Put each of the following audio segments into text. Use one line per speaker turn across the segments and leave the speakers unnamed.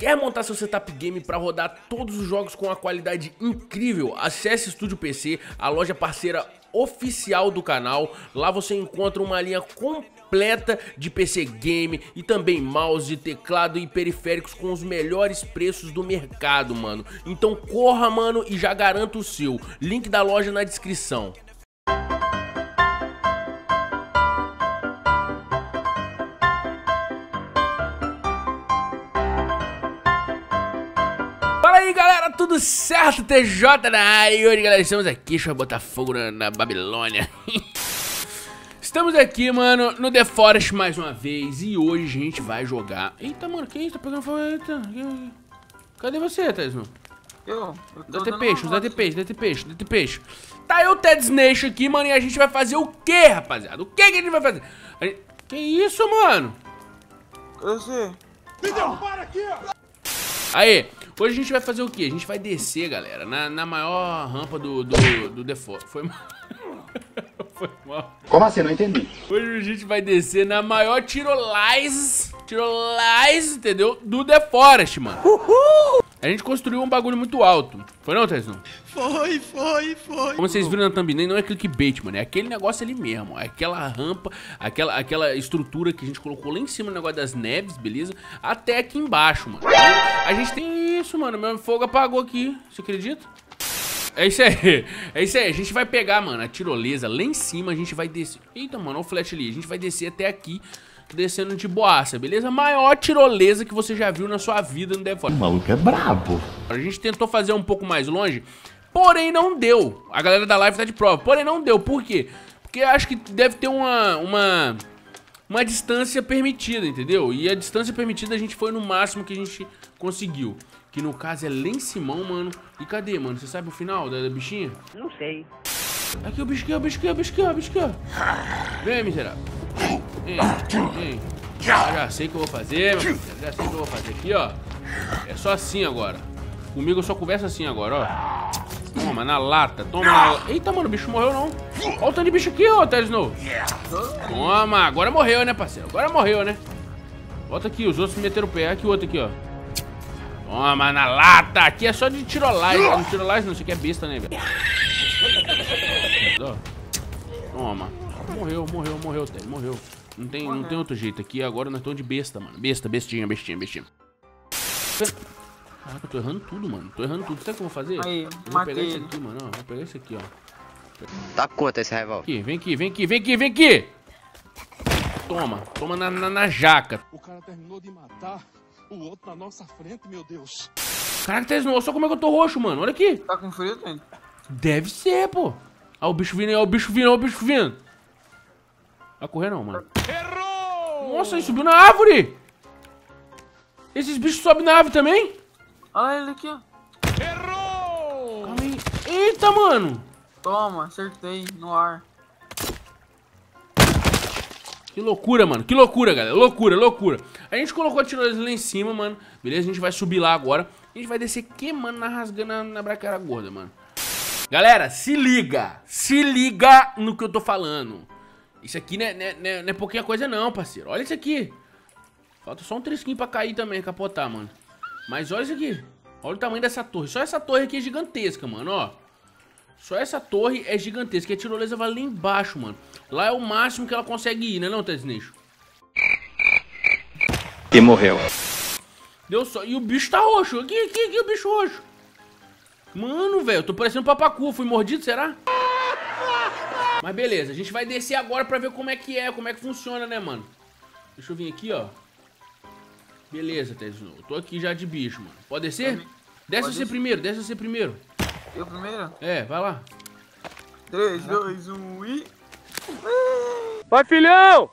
Quer montar seu setup game para rodar todos os jogos com uma qualidade incrível? Acesse Estúdio PC, a loja parceira oficial do canal. Lá você encontra uma linha completa de PC game e também mouse, teclado e periféricos com os melhores preços do mercado, mano. Então corra, mano, e já garanta o seu. Link da loja na descrição. Fala aí, galera, tudo certo? TJ na área. E hoje, galera, estamos aqui, deixa eu botar fogo na Babilônia. Estamos aqui, mano, no The Forest mais uma vez. E hoje a gente vai jogar. Eita, mano, que isso? Tá pegando fogo? Eita. Cadê você, Tesno? Dá ter peixe. Tá eu, Ted Snake aqui, mano, e a gente vai fazer o quê, rapaziada? O que a gente vai fazer? Que isso, mano?
Eu sei.
Me derrubaram aqui, ó.
Aí, hoje a gente vai fazer o quê? A gente vai descer, galera, na maior rampa do The Forest. Foi mal. Foi mal.
Como assim? Não entendi.
Hoje a gente vai descer na maior tirolese, entendeu? Do The Forest, mano. Uhul! A gente construiu um bagulho muito alto. Foi não, Tesson?
Foi.
Como vocês viram na thumbnail, não é clickbait, mano. É aquele negócio ali mesmo. É aquela rampa, aquela estrutura que a gente colocou lá em cima no negócio das neves, beleza? Até aqui embaixo, mano. A gente tem isso, mano. Meu fogo apagou aqui. Você acredita? É isso aí. É isso aí. A gente vai pegar, mano, a tirolesa lá em cima. A gente vai descer. Eita, mano, olha o flash ali. A gente vai descer até aqui, descendo de boaça, beleza? Maior tirolesa que você já viu na sua vida no The Forest.
O maluco é brabo.
A gente tentou fazer um pouco mais longe, porém não deu. A galera da live tá de prova, porém não deu. Por quê? Porque acho que deve ter uma distância permitida, entendeu? E a distância permitida a gente foi no máximo que a gente conseguiu. Que no caso é lá em cima, mano. E cadê, mano? Você sabe o final da bichinha?
Não sei.
Aqui o bicho aqui. Vem, miserável. Vem. Já sei o que eu vou fazer, meu parceiro. Já sei o que eu vou fazer aqui, ó. É só assim agora. Comigo eu só converso assim agora, ó. Toma, na lata. Toma na lata. Eita, mano, o bicho morreu não. Olha o tanto de bicho aqui, ó, Ted Snow. Toma, agora morreu, né, parceiro? Agora morreu, né? Volta aqui, os outros meteram o pé. Aqui o outro aqui, ó. Toma, na lata. Aqui é só de tirolais. Não tirolais não, isso aqui é besta, né, velho? Toma. Morreu, Ted, morreu. Não tem outro jeito aqui, agora nós estamos de besta, mano. Bestinha. Caraca, eu tô errando tudo, mano. Sabe o que eu vou fazer?
Aí,
eu vou pegar esse aqui, mano. Vou pegar esse aqui, ó.
Tá curto esse revólver.
Aqui, vem aqui. Toma na jaca.
O cara terminou de matar o outro na nossa frente, meu Deus.
Caraca, Ted, olha só como é que eu tô roxo, mano. Olha aqui.
Tá com frio, gente?
Deve ser, pô. Ó o bicho vindo. Vai correr não, mano. Errou! Nossa, ele subiu na árvore. Esses bichos sobem na árvore também?
Olha ele aqui, ó.
Errou!
Calma aí. Eita, mano.
Toma, acertei no ar.
Que loucura, mano. Que loucura, galera. Loucura. A gente colocou a tirolesa lá em cima, mano. Beleza? A gente vai subir lá agora. A gente vai descer queimando, rasgando na braqueira gorda, mano. Galera, se liga no que eu tô falando. Isso aqui não é pouquinha coisa não, parceiro. Olha isso aqui. Falta só um trisquinho pra cair também, capotar, mano. Mas olha isso aqui. Olha o tamanho dessa torre. Só essa torre aqui é gigantesca, mano, ó. Só essa torre é gigantesca. E a tirolesa vai lá embaixo, mano. Lá é o máximo que ela consegue ir, né não, Tesneixo?
E morreu.
Deu só. E o bicho tá roxo. Aqui o bicho roxo. Mano, velho, eu tô parecendo um papacu. Fui mordido, será? Mas beleza, a gente vai descer agora pra ver como é que funciona, né, mano? Deixa eu vir aqui, ó. Beleza, Tesno. Eu tô aqui já de bicho, mano. Pode descer? Desce você primeiro.
Eu primeiro?
É, vai lá.
3, 2, 1 e...
Vai, filhão!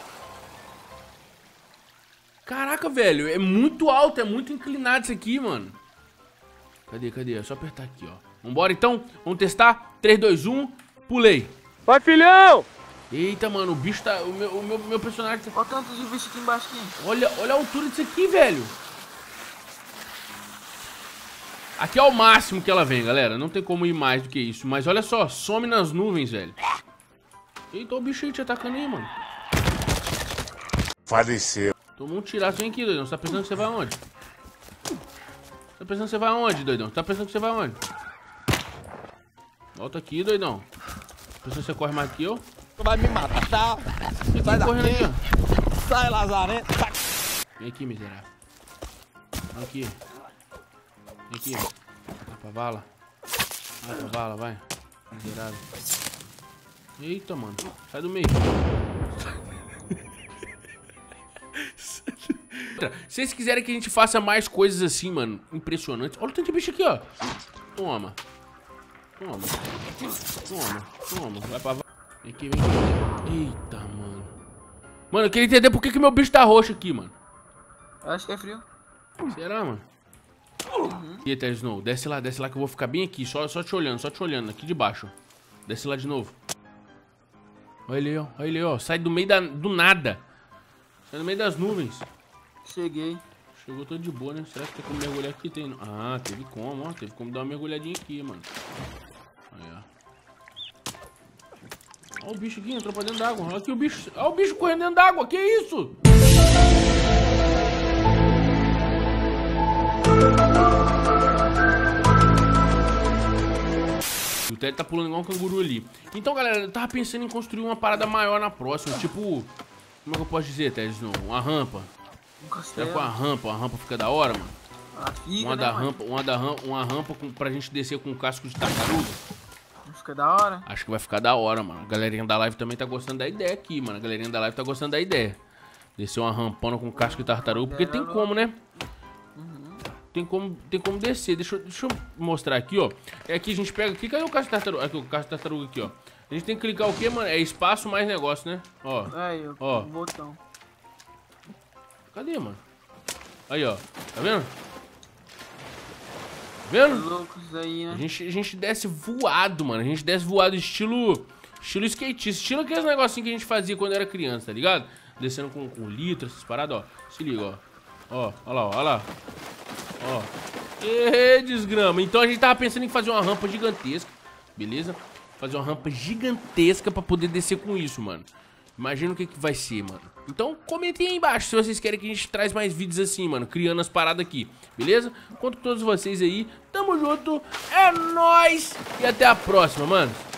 Caraca, velho, é muito alto, é muito inclinado isso aqui, mano. Cadê? É só apertar aqui, ó. Vambora, então. Vamos testar. 3, 2, 1. Pulei.
Vai, filhão!
Eita, mano, o bicho tá... O meu personagem tá...
Olha o tanto de bicho aqui embaixo aqui.
Olha a altura disso aqui, velho. Aqui é o máximo que ela vem, galera. Não tem como ir mais do que isso. Mas olha só, some nas nuvens, velho. Eita, o bicho aí te atacando aí, mano.
Faleceu.
Tomou um tiraço, vem aqui, doido. Você tá pensando que você vai aonde? pensando que você vai aonde, doidão? Tá pensando que você vai aonde? Volta aqui, doidão. Tá pensando que você corre mais que eu?
Tu vai me matar, tá?
Sai correndo aqui, ó.
Sai, Lazarento. Sai.
Vem aqui, miserável. Vem aqui. Vem aqui. Vai pra vala. Vai pra vala, vai. Miserável. Eita, mano. Sai do meio. Se vocês quiserem que a gente faça mais coisas assim, mano, impressionantes. Olha o tanto de bicho aqui, ó. Toma. Toma. Toma. Toma. Vai pra vala. Vem aqui, vem aqui. Eita, mano. Mano, eu queria entender por que meu bicho tá roxo aqui, mano.
Eu acho que é frio.
Será, mano? E aí, Ted Snow, desce lá que eu vou ficar bem aqui, só te olhando, aqui de baixo. Desce lá de novo. Olha ele, ó, sai do meio do nada. Sai do meio das nuvens.
Cheguei.
Chegou todo de boa, né? Será que tem como mergulhar aqui? Tem... Ah, teve como, ó, teve como dar uma mergulhadinha aqui, mano. Aí, ó. Olha o bicho aqui, entrou pra dentro d'água. Olha aqui o bicho, olha o bicho correndo dentro d'água, que isso? O Ted tá pulando igual um canguru ali. Então, galera, eu tava pensando em construir uma parada maior na próxima. Tipo, como é que eu posso dizer, Ted? Uma rampa.
Um
Será
castelo.
que uma rampa fica da hora, mano?
Ah, fica,
Uma
né, mano?
rampa pra gente descer com um casco de tartaruga.
Fica da hora.
Acho que vai ficar da hora, mano. A galerinha da live também tá gostando da ideia aqui, mano. A galerinha da live tá gostando da ideia. Descer uma rampona com casco de tartaruga, porque tem como, né? Tem como descer. Deixa eu mostrar aqui, ó. É aqui a gente pega aqui. Cadê o casco de tartaruga? Aqui, o casco de tartaruga aqui, ó. A gente tem que clicar o quê, mano? É espaço mais negócio, né? Ó.
Aí,
Ó.
o botão.
Cadê, mano? Aí, ó. Tá vendo? Tá vendo?
Loucos aí, né?
A gente desce voado, mano. A gente desce voado estilo skatista. Estilo aqueles negocinhos que a gente fazia quando era criança, tá ligado? Descendo com litro, essas paradas, ó. Se liga, ó. Ó, ó lá, ó lá. Ó. Ê, desgrama. Então a gente tava pensando em fazer uma rampa gigantesca. Beleza? Fazer uma rampa gigantesca pra poder descer com isso, mano. Imagina o que vai ser, mano. Então comentem aí embaixo se vocês querem que a gente traz mais vídeos assim, mano, criando as paradas aqui, beleza? Conto com todos vocês aí. Tamo junto, é nóis e até a próxima, mano.